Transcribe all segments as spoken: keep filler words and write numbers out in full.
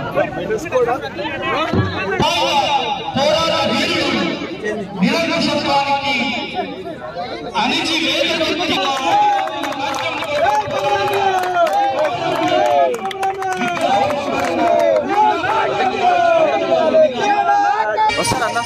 నిరంకుశత్వానికి అణిచివేత వస్తారన్నా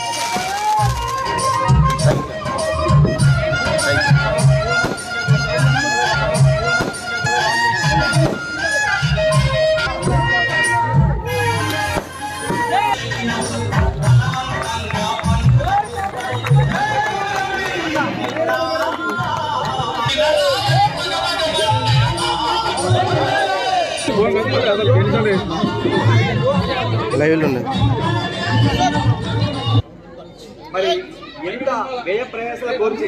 మరి ఎంత వ్యయ ప్రయాసాల కోర్చి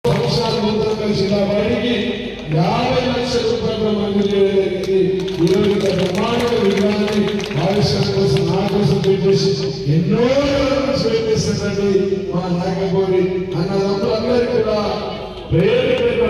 యాభై లక్షల రూపాయల మంజూరు ఈరోజు బ్రహ్మాండ విధానాన్ని ఆవిష్కరణ కోసం నా కోసం పెట్టేసి ఎన్నో చేపిస్తున్నట్టు మా నాయకపోయి అన్నదందరికీ కూడా ప్రేరేపణ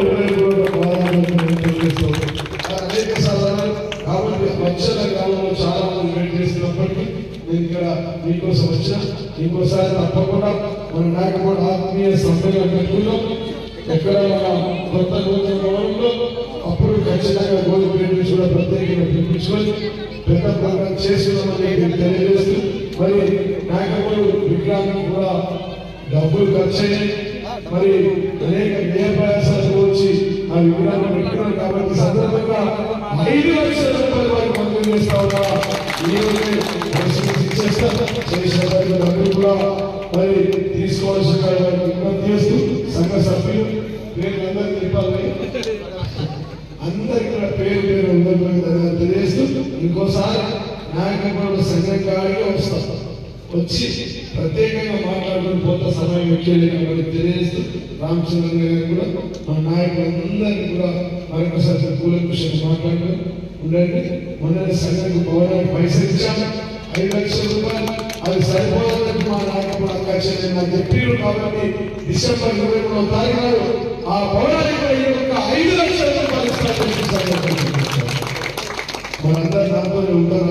అనేక సాధారణ కాబట్టి లక్షల కాలంలో చాలా మంది వెయిట్ చేసినప్పటికీ నేను ఇక్కడ మీకోసం వచ్చిన ఇంకోసారి తప్పకుండా మన నాయకపోయి ఆత్మీయ సమ్మేళనం పెట్టుకున్నాం. ఎక్కడ మన కొత్త నూతన భవనంలో అప్పుడు ఖచ్చితంగా గోల్డ్ ప్లేట్ కూడా ప్రత్యేకంగా పిలిపించుకొని పెద్ద ప్రోగ్రాం చేస్తున్నామని తెలియజేస్తూ మరి నాయకులు విగ్రహానికి కూడా డబ్బులు ఖర్చు అయినాయి. మరి అనేక వ్యయ ప్రయాసాలు వచ్చి ఆ విగ్రహాన్ని పెట్టుకున్నాం కాబట్టి సందర్భంగా ఐదు లక్షల రూపాయల వరకు మంజూరు చేస్తా ఉన్నా ఈ రోజే ఇచ్చేస్తా చేసిన డబ్బులు కూడా మరి తీసుకోవాల్సిన విజ్ఞప్తి చేస్తూ సంఘ సభ్యులు పేరు అందరికీ చెప్పాలి. అందరికీ కూడా పేరు పేరు అందరికీ తెలియజేస్తూ ఇంకోసారి నాయకులు సంఘం కాడిగా వస్తాం వచ్చి ప్రత్యేకంగా మాట్లాడుకుని పోత సమయం ఎక్కువ తెలియజేస్తూ రామచంద్ర గారు కూడా మా నాయకులందరికీ కూడా మరొకసారి కూలంకుషంగా మాట్లాడుతూ ఉండండి. మొన్న సంఘానికి భవనానికి పైసలు ఇచ్చాము ఐదు లక్షల రూపాయలు అది సరిపోదని మా నాయకుడు అక్కడి నాకు చెప్పారు కాబట్టి డిసెంబర్ ఇరవై మూడవ తారీఖు నాడు ఆ భవనానికి ఐదు లక్షల రూపాయలు ఇస్తాను. మనందరూ నాతో ఉంటారా?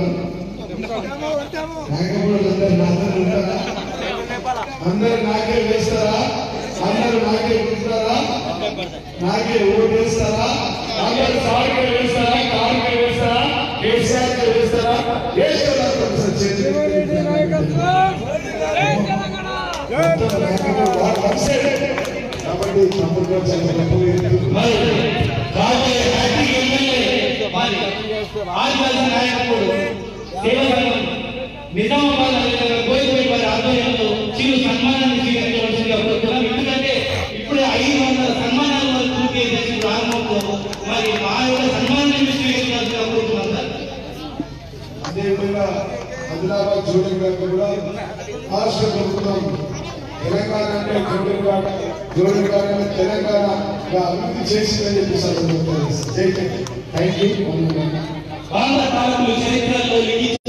నాయకుడు అందరు నాతో ఉంటారా? అందరు నాకే వేస్తారా? అందరూ నాకే ఉంటారా? నాకే ఓటు వేస్తారా? అందరు సార్కే వేస్తారా? కార్కే వేస్తారా? కేసీఆర్కే వేస్తారా? కాబట్టి తమ్ముడు నిజామాబాద్ గోవిందపేట వారి ఆధ్వర్యంలో చిరు సన్మానాన్ని స్వీకరించవలసిందిగా కోరుతున్నాం. ఎందుకంటే ఇప్పుడే ఐదు వందల సన్మానాలు వారు పూర్తి చేసిన ప్రారంభంలో మరి మా యొక్క సన్మానాన్ని స్వీకరించాల్సిందిగా కోరుతున్నాం సార్. అదేవిధంగా ఆదిలాబాద్ జోడింగ్ గారు కూడా రాష్ట్ర ప్రభుత్వం తెలంగాణ అంటే జోడింగ్ గారు జోడింగ్ గారు తెలంగాణ అభివృద్ధి చేసిందని చెప్పి సార్ థ్యాంక్ యూ. భారత పాలకులు చరిత్రలో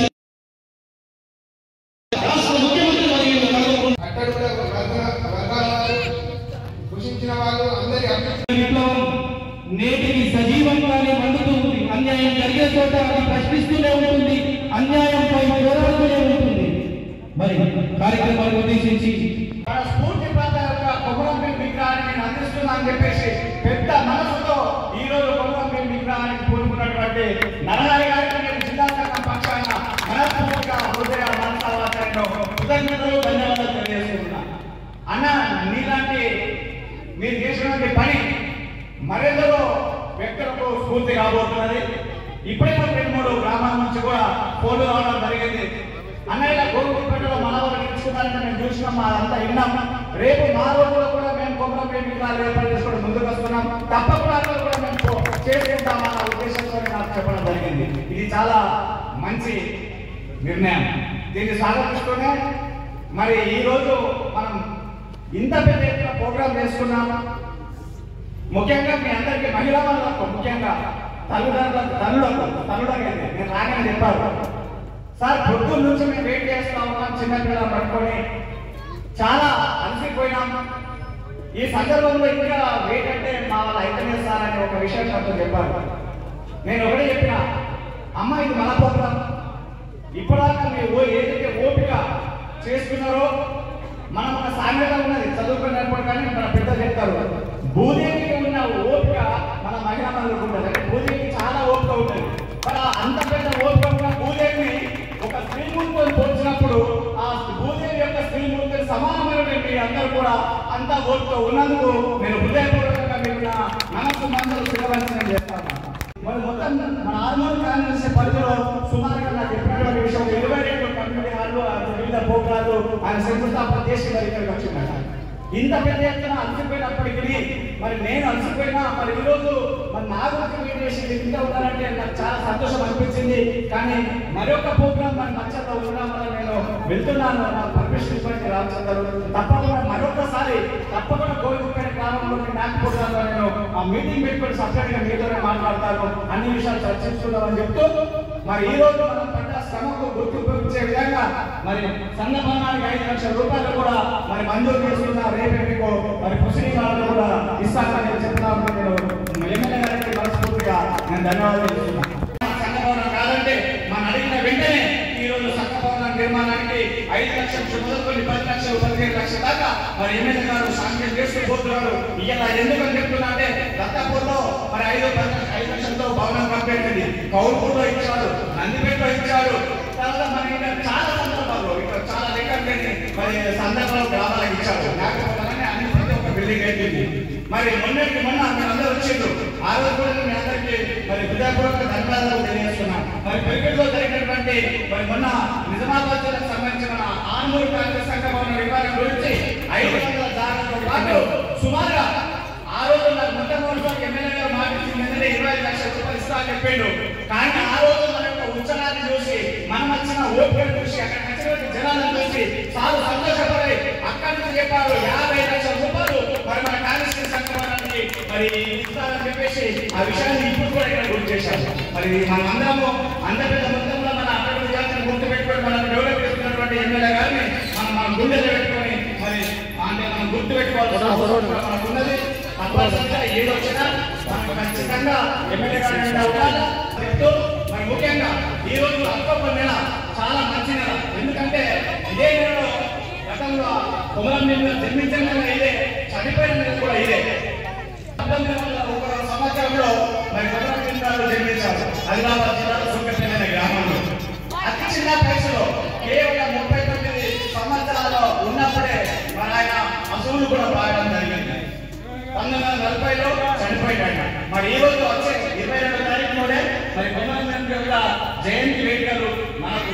నేటికి సజీవంగానే మండుతుంది. అన్యాయం జరిగే చోట అది ప్రశ్నిస్తూనే ఉంటుంది, అన్యాయంపై పోరాడుతూనే ఉంటుంది. మరి కార్యక్రమాన్ని ఉద్దేశించి స్ఫూర్తి ప్రాంత యొక్క కొమరంభీం విగ్రహాన్ని నేను అందిస్తున్నా అని చెప్పేసి పెద్ద మనసుతో ఈ రోజు కొమరంభీం విగ్రహానికి పూనుకున్నటువంటి నరహరి గారికి నేను జిల్లా సంఘం పక్షాన మనస్ఫూర్తిగా హృదయ మనసావాచనలో కృతజ్ఞతలు ధన్యవాదాలు తెలియజేస్తున్నా. అన్న నీలాంటి మీరు చేసినటువంటి పని మరెందరో వ్యక్తులకు స్ఫూర్తి కాబోతున్నది. ఇప్పుడే రెండు మూడు గ్రామాల నుంచి కూడా ఫోన్లు రావడం జరిగింది. అన్నయ్య గోరుపేటలో మన వాళ్ళు నిలుచుకున్నారంటే మేము చూసినాం, మా అంతా విన్నాం. రేపు మా రోజుల్లో కూడా మేము కొమరంభీం విగ్రహాలు ఏర్పాటు చేసుకోవడం ముందుకు వస్తున్నాం. తప్పకుండా కూడా మేము చేసుకుంటామన్న ఉద్దేశంతో నాకు చెప్పడం జరిగింది. ఇది చాలా మంచి నిర్ణయం. దీన్ని స్వాగతిస్తూనే మరి ఈరోజు మనం ఇంత పెద్ద ఎత్తున ప్రోగ్రాం చేసుకున్నాము. ముఖ్యంగా మీ అందరికీ మహిళా వాళ్ళకు, ముఖ్యంగా తల్లిదండ్రులకు తల్లులకు తల్లుడకి నేను రాగానే చెప్పారు సార్, పొద్దున్న నుంచి మేము వెయిట్ చేస్తా ఉన్నాం, చిన్నపిల్లలు పట్టుకొని చాలా అలసిపోయినాము. ఈ సందర్భంలో ఇంకా వెయిట్ అంటే మా వాళ్ళ అయితేనే సార్ అని ఒక విషయం నాతో చెప్పారు. నేను ఒకటే చెప్పిన, అమ్మ ఇది మన ప్రోగ్రాం, ఇప్పటిదాకా మీరు ఏదైతే ఓపిక చేసుకున్నారో మనం ఒక సామెత ఉన్నది చదువుకున్నప్పుడు కానీ మన పెద్దలు చెప్తారు, భూదేవికి ఉన్న ఓపిక మన మహిళా మందులకు ఉంటుంది. అంటే భూదేవికి చాలా ఓపిక ఉంటుంది. మరి అంత పెద్ద ఓపిక ఉన్న భూదేవిని ఒక స్త్రీమూర్తిని పోల్చినప్పుడు ఆ భూదేవి యొక్క స్త్రీమూర్తిని సమానమైనటువంటి మీరు అందరూ కూడా అంత ఓపిక ఉన్నందుకు నేను హృదయపూర్వకంగా మీకు నా మనస్సు మందులు శిలవంచనం చేస్తాను. మరి మొత్తం మన ఆర్మూర్ కాంగ్రెస్ పరిధిలో సుమారుగా నాకు చెప్పినటువంటి విషయం ఇరవై రెండు కమ్యూనిటీ హాల్లో వివిధ ప్రోగ్రాలు ఆయన శంకుస్థాపన చేసి మరి ఇక్కడికి వచ్చిందట. ఇంత పెద్ద ఎత్తున అలసిపోయినప్పటికీ మరి నేను అలసిపోయినా మరి ఈరోజు మరి నా గురించి మీరు చేసి ఇంత ఉన్నారంటే నాకు చాలా సంతోషం అనిపించింది. కానీ మరొక ప్రోగ్రాం మరి మచ్చలో ఉండడం వల్ల నేను వెళ్తున్నాను. నాకు పర్మిషన్ ఇవ్వండి రామచంద్ర, తప్పకుండా మరొకసారి తప్పకుండా కోరికపేట గ్రామంలోని నాకు ప్రోగ్రాంలో నేను ఆ మీటింగ్ పెట్టుకొని సపరేట్ గా మీతోనే మాట్లాడతాను, అన్ని విషయాలు చర్చించుకుందామని చెప్తూ మరి ఈ రోజు మనం పడ్డ శ్రమకు గుర్తింపు ఇచ్చే విధంగా మరి సంఘ భవనానికి ఐదు లక్షల రూపాయలు కూడా మరి మంజూరు చేస్తున్న రేపే మీకు మరి పుస్తకీ వాళ్ళు కూడా ఇస్తానని చెప్తాను. నేను ఎమ్మెల్యే గారికి మనస్ఫూర్తిగా నేను ధన్యవాదాలు చెప్తున్నాను. సంఘ భవనం కాదంటే మనం అడిగిన వెంటనే ఈ రోజు సంఘ భవన నిర్మాణానికి ఐదు లక్షల మొదలుకొని పది లక్షలు పదిహేను లక్షల దాకా మరి ఎమ్మెల్యే గారు సాంక్షన్ చేస్తూ పోతున్నారు. ఇలా ఎందుకని చెప్తున్నా అంటే దత్తాపూర్లో మరి ఐదు ఐదు లక్షలతో భవనం కంప్లీట్ అయింది, కౌల్పూర్లో ఇచ్చాడు, నందిపేటలో ఇచ్చాడు. తర్వాత మరి ఇంకా చాలా సందర్భాల్లో ఇక్కడ చాలా రికార్డులని మరి సందర్భాలు గ్రామాలకు ఇచ్చాడు. లేకపోతే అన్ని ప్రతి ఒక్క బిల్డింగ్ అయిపోయింది. మరి మొన్నటి మొన్న మీరు అందరూ వచ్చిండ్రు, ఆ రోజు కూడా మీ అందరికీ మరి హృదయపూర్వక ధన్యవాదాలు తెలియజేస్తున్నాం. మరి క్రికెట్ లో జరిగినటువంటి మరి మొన్న నిజామాబాద్ జిల్లాకు సంబంధించిన మన ఆర్మూర్ కాంగ్రెస్ సంఘ భవన నిర్మాణం గురించి ఐదు వందల జాగ్రత్తతో పాటు సుమారుగా ఆ రోజు నాకు మొట్టమొదటి ఎమ్మెల్యే గారు మాట్లాడింది ఇరవై ఐదు లక్షల రూపాయలు ఇస్తా అని చెప్పిండు. కానీ ఆ రోజు మన యొక్క ఉత్సవాన్ని చూసి మనం వచ్చిన ఓపికను చూసి అక్కడ వచ్చినటువంటి జనాలను చూసి చాలా సంతోషపడి అక్కడి నుంచి చెప్పారు యాభై లక్షల రూపాయలు మరి మన కాంగ్రెస్ సంఘానికి మరి ఇస్తారని చెప్పేసి ఆ విషయాన్ని ఇప్పుడు కూడా ఇక్కడ గుర్తు చేశారు. మరి మనం అందరము అంత పెద్ద మొత్తంలో మన అక్కడ జాతర గుర్తు పెట్టుకొని మనం డెవలప్ చేస్తున్నటువంటి ఎమ్మెల్యే గారిని మనం మన గుండెలో పెట్టుకొని మరి అంటే మనం గుర్తు పెట్టుకోవాల్సిన అవసరం మనకు ఉన్నది. తప్పనిసరిగా ఏది వచ్చినా మనం ఖచ్చితంగా ఎమ్మెల్యే గారిని ఉండాలి చెప్తూ మరి ముఖ్యంగా ఈ రోజు అక్టోబర్ నెల చాలా మంచి నెల. ఎందుకంటే ఇదే నెలలో గతంలో కొమరం నెల జన్మించిన నెల ఇదే, చనిపోయిన నెల కూడా ఇదే. పంతొమ్మిది వందల ఒక సంవత్సరంలో మరి కొమరం నెల జన్మించారు ఆదిలాబాద్ జిల్లాలో సుంకపల్లి అనే గ్రామంలో. అతి చిన్న వయసులో కేవలం ముప్పై తొమ్మిది సంవత్సరాలు ఉన్నప్పుడే మరి ఆయన అసూలు కూడా పాడడం జరిగింది. పంతొమ్మిది వందల నలభైలో చనిపోయాడు. మరి ఈ రోజు వచ్చే ఇరవై రెండో తారీఖులోనే మరి కొమరం యొక్క జయంతి వేడుకలు మనకు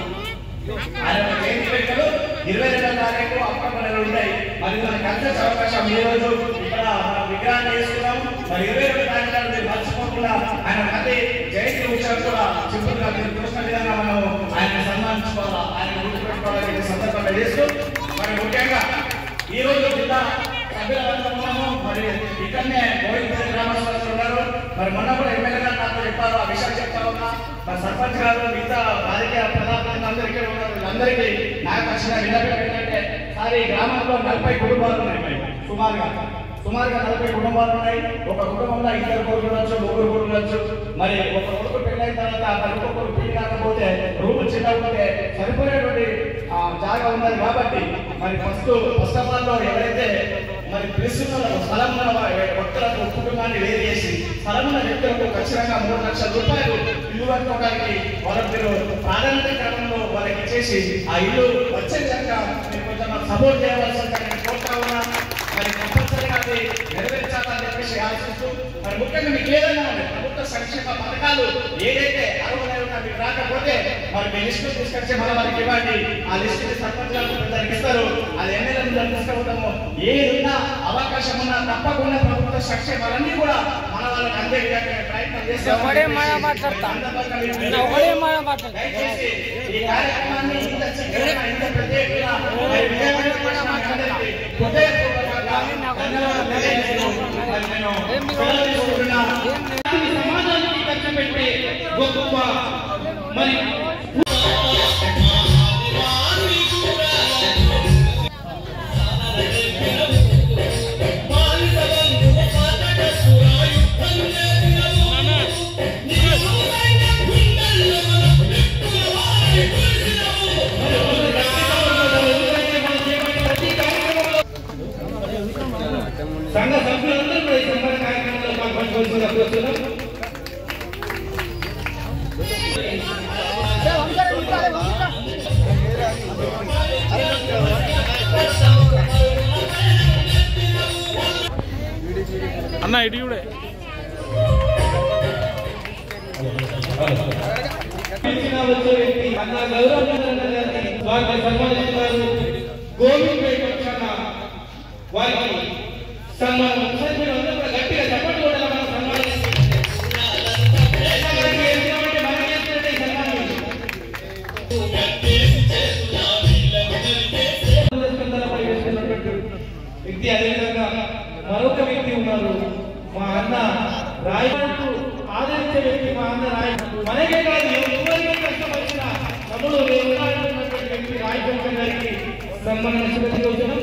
ఆయన జయంతి వేడుకలు ఇరవై రెండో తారీఖు అక్టోబర్ నెల ఉంటాయి. మరి మనకు కలిసే అవకాశం ఈ రోజు ఇక్కడ విగ్రహాన్ని చేసుకున్నాం. మరి ఇరవై రెండో తారీఖు మీరు మర్చిపోకుండా ఆయన మళ్ళీ జయంతి ఉత్సవం కూడా సింపుల్గా మీరు చూసిన విధంగా మనం ఆయన సన్మానించుకోవాలా, ఆయన గుర్తుపెట్టుకోవాలని సందర్భంగా చేస్తూ మరి ముఖ్యంగా ఈ రోజు జిల్లా సభ్యులందరూ మరి ఇక్కడనే గోవిందపల్లి గ్రామస్తులు ఉన్నారు. మరి మొన్న కూడా ఎమ్మెల్యే గారు నాతో చెప్పారు, ఆ విషయాలు చెప్తా ఉన్నా. మరి సర్పంచ్ గారు మిగతా రాజకీయ ప్రధాన అందరూ ఇక్కడ ఉన్నారు. వీళ్ళందరికీ నాకు వచ్చిన విన్నపం ఏంటంటే సార్ ఈ గ్రామంలో నలభై కుటుంబాలు ఉన్నాయి. సుమారుగా సుమారుగా నలభై కుటుంబాలు ఉన్నాయి. ఒక కుటుంబంలో ఇద్దరు కొడుకులు ఉండొచ్చు, ముగ్గురు కొడుకులు ఉండొచ్చు. మరి ఒక కొడుకు పెళ్ళైన తర్వాత మరి ఇంకొకరు పెళ్లి కాకపోతే రూమ్ చిన్నకపోతే సరిపోయేటువంటి జాగా ఉన్నది. కాబట్టి మరి ఫస్ట్ ఫస్ట్ ఆఫ్ ఆల్ లో ఎవరైతే మరి ప్రస్తుత స్థలం ఉన్న భక్తులకు కుటుంబాన్ని వేరు చేసి స్థలం ఉన్న వ్యక్తులకు ఖచ్చితంగా మూడు లక్షల రూపాయలు ఇల్లు కట్టుకోవడానికి వాళ్ళకి మీరు ప్రాధాన్యత క్రమంలో వాళ్ళకి ఇచ్చేసి ఆ ఇల్లు వచ్చే విధంగా మీరు కొంచెం సపోర్ట్ చేయవలసిందిగా నేను కోరుతా ఉన్నా. మరి కంపల్సరీగా అది నెరవేర్చాలని చెప్పేసి ఆశిస్తూ మరి ముఖ్యంగా మీకు ఏదైనా ప్రభుత్వ సంక్షేమ పథకాలు ఏదైతే అర్హులై ఉన్నా మీకు రాకపోతే మరి మీ లిస్టు తీసుకొచ్చి మన వారికి ఇవ్వండి. ఆ లిస్టు సర్పంచ్ గారికి ఇస్తారు, అది ఎమ్మెల్యే తీసుకుంటాము. ఏదున్నా అవకాశం ఉన్నా తప్పకుండా ప్రభుత్వ సంక్షేమాలన్నీ కూడా మన వాళ్ళకి అందే విధంగా ప్రయత్నం చేస్తాం. దయచేసి ఈ కార్యక్రమాన్ని ఇంత చిక్కగా ఇంత ప్రత్యేకంగా సమాజానికి ఖర్చు పెట్టే గొప్ప మరి Hey! అన్న ఇటు చూడే అన్న గౌరవం వారిని సన్మానిస్తున్నారు. గోవిందపేట పక్షాన వారికి సన్మానం గట్టిగా చెప్పండి కూడా మనం సన్మానం వ్యక్తి. అదేవిధంగా మరొక వ్యక్తి ఉన్నారు, మా అన్న రాయబాటు ఆదరించే వ్యక్తి. మా అన్న రాయ మనకే కాదు ఎవరికి కష్టపడిన తమ్ముడు ఉన్నటువంటి వ్యక్తి రాయబాటు గారికి సన్మానం స్వీకరించడం.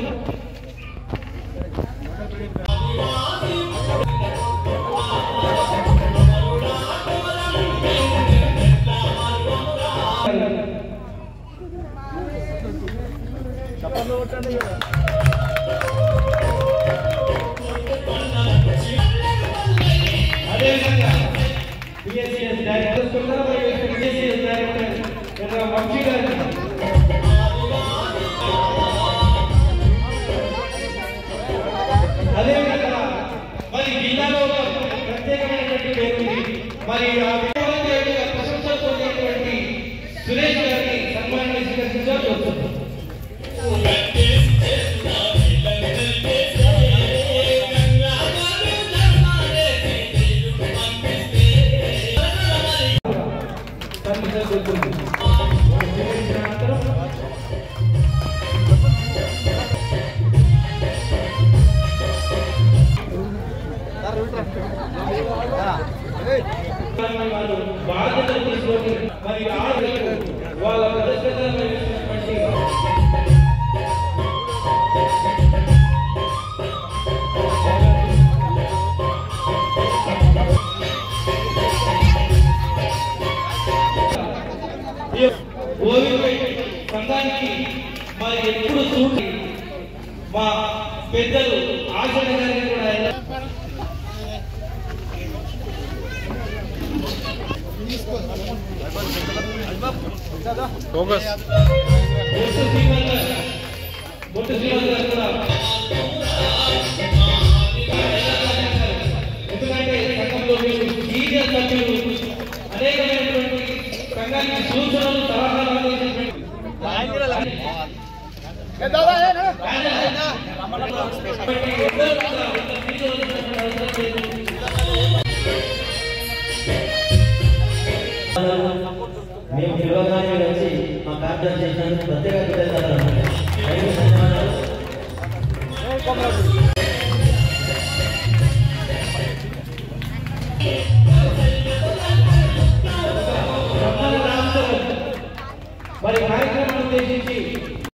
అదేవిధంగా BSCS director BSCS director Vamsi garu అదేవిధంగా మరి జిల్లాలో ఒక ప్రత్యేకమైనటువంటి పేరు ఉంది. మరి ఆ ప్రశంసలు పొందినటువంటి సురేష్ గారిని సన్మానాన్ని స్వీకరించాల్సి వస్తుంది. బాధ్యతలు తీసుకొని మరి వాళ్ళ ప్రదర్శనటువంటి సంఘానికి మరి ఎప్పుడు చూడండి మా పెద్దలు ఆచరణ గారిని కూడా ఫోకస్ బొట్టు శ్రీనివాస్ గారు కూడా ఎందుకంటే సంఘంలో సీనియర్ సభ్యులు అనేకమైనటువంటి సంఘానికి సూచనలు సలహాలు అందించినటువంటి మేము పిలవగానే వచ్చి మా ప్రార్థన చేసినందుకు ప్రత్యేక కృతజ్ఞతలు. ధన్యవాదాలు. మరి కార్యక్రమాన్ని ఉద్దేశించి